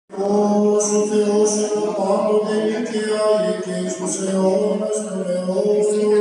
Ως ο Θεός πάντοτε νικαιάει και εις τους αιώνας των αιώνων.